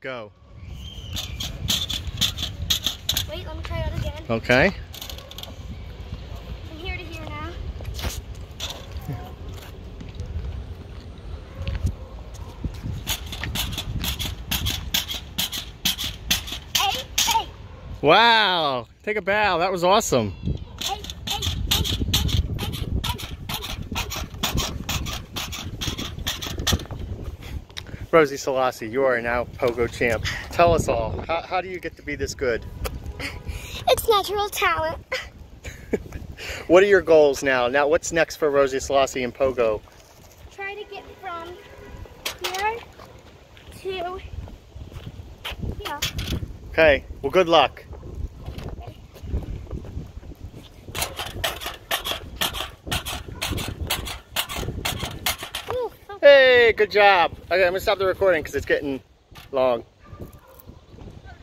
go. Wait, let me try that again. Okay. From here to here now. Hey. Wow. Take a bow. That was awesome. Hey. Rosie Selassie, you are now pogo champ. Tell us all, how do you get to be this good? It's natural talent. What are your goals now? Now, what's next for Rosie Selassie and pogo? Try to get from here to here. Okay, well, good luck. Ooh, Hey, good job. Okay, I'm gonna stop the recording because it's getting long.